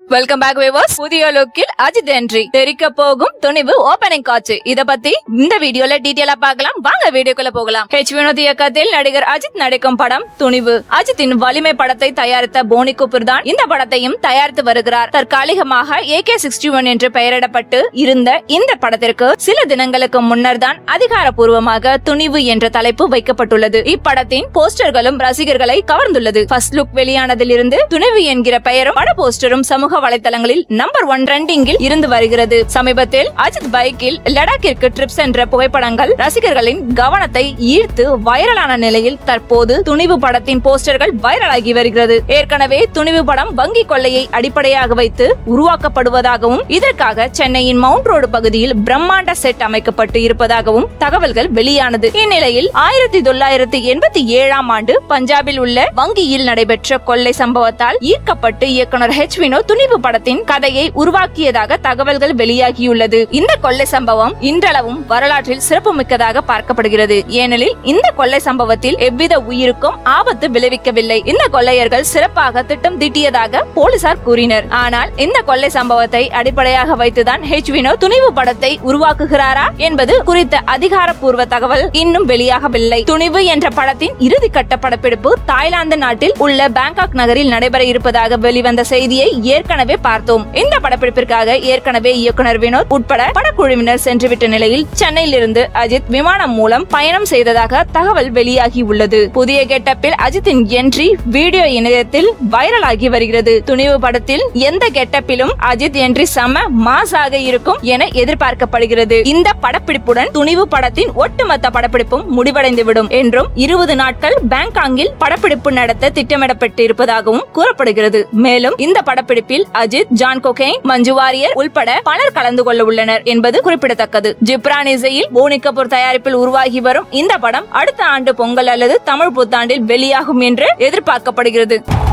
Welcome back viewers. புதிய லுக்கில் Ajith entry, தெரிக்க போகும் துணிவு ஓபனிங் காட்சி. இத பத்தி இந்த வீடியோல டீடைலா பார்க்கலாம். வாங்க வீடியோக்குள்ள போகலாம். வினோத் இயக்கத்தில் நடிகர் அஜித் நடிக்கும் படம் துணிவு. அஜித்தின் வலிமை படத்தை தயாரித்த போனி கபூர் தான் இந்த படத்தையும் தயாரித்து வருகிறார். தற்காலிகமாக AK61 என்று பெயரிடப்பட்டு இருந்த இந்த படத்திற்கு சில தினங்களுக்கு முன்னர் தான் அதிகாரப்பூர்வமாக துணிவு என்ற தலைப்பு வைக்கப்பட்டுள்ளது. இப்படத்தின் போஸ்டர்களும் ரசிகர்களை கவர்ந்துள்ளது. ஃபர்ஸ்ட் லுக் வெளியானதிலிருந்து துணிவு என்கிற பெயரும் பட போஸ்டரும் சமூக வலைத்தளங்களில் நம்பர் 1 ட்ரெண்டிங்கில் இருந்து வருகிறது. சமீபத்தில் அஜித் பைக்கில் லடாக்கிற்கு ட்ரிப் சென்ற புகைப்படங்கள் ரசிகர்களின் கவனத்தை ஈர்த்து வைரலான நிலையில் தற்போது துணிவு படத்தின் போஸ்டர்கள் வைரலாகி வருகிறது. ஏற்கனவே துணிவு படம் வங்கி கொள்ளையை அடிப்படையாக வைத்து உருவாக்கப்படுவதாகவும் இதற்காக சென்னையின் மவுண்ட் ரோடு பகுதியில் பிரம்மாண்ட செட் அமைக்கப்பட்டு இருப்பதாகவும் தகவல்கள் வெளியானது. இந்நிலையில் 1987ஆம் ஆண்டு பஞ்சாபில் உள்ள வங்கியில் நடைபெற்ற கொள்ளை சம்பவத்தால் ஈர்க்கப்பட்டு இயக்குனர் வினோத் துணிவு படத்தின் கதையை உருவாக்கியதாக தகவல்கள் வெளியாகியுள்ளது. இந்த கொள்ளை சம்பவம் இன்றளவும் வரலாற்றில் சிறப்புமிக்கதாக பார்க்கப்படுகிறது. ஏனெனில் இந்த கொள்ளை சம்பவத்தில் எவ்வித உயிருக்கும் ஆபத்து விளைவிக்கவில்லை. இந்த கொள்ளையர்கள் சிறப்பாக திட்டம் தீட்டியதாக போலீசார் கூறினர். ஆனால் இந்த கொள்ளை சம்பவத்தை அடிப்படையாக வைத்துதான் வினோத் துணிவு படத்தை உருவாக்குகிறாரா என்பது குறித்த அதிகாரப்பூர்வ தகவல் இன்னும் வெளியாகவில்லை. துணிவு என்ற படத்தின் இறுதிக்கட்ட படப்பிடிப்பு தாய்லாந்து நாட்டில் உள்ள பேங்காக் நகரில் நடைபெற இருப்பதாக வெளிவந்த செய்தியை ஏற்கனவே பார்த்தோம். இந்த படப்பிடிப்பிற்காக ஏற்கனவே இயக்குனர் வினோத் உட்பட படக்குழுவினர் சென்றுவிட்ட நிலையில் சென்னையில் இருந்து அஜித் விமானம் மூலம் பயணம் செய்ததாக தகவல் வெளியாகி உள்ளது. புதிய கெட்டப்பில் அஜித்தின் என்ட்ரி வீடியோ இணையத்தில் வைரலாகி வருகிறது. துணிவு படத்தில் எந்த கெட்டப்பிலும் அஜித் என்ட்ரி செம மாஸாக இருக்கும் என எதிர்பார்க்கப்படுகிறது. இந்த படப்பிடிப்புடன் துணிவு படத்தின் ஒட்டுமொத்த படப்பிடிப்பும் முடிவடைந்துவிடும் என்றும் 20 நாட்கள் பேங்காங்கில் படப்பிடிப்பு நடத்த திட்டமிடப்பட்டு இருப்பதாகவும் கூறப்படுகிறது. மேலும் இந்த படப்பிடிப்பில் அஜித், ஜான் கோகேன், மஞ்சு வாரியர் உள்பட பலர் கலந்து கொள்ள உள்ளனர் என்பது குறிப்பிடத்தக்கது. ஜிப்ரான் இசையில் போனி கபூர் தயாரிப்பில் உருவாகி வரும் இந்த படம் அடுத்த ஆண்டு பொங்கல் அல்லது தமிழ் புத்தாண்டில் வெளியாகும் என்று எதிர்பார்க்கப்படுகிறது.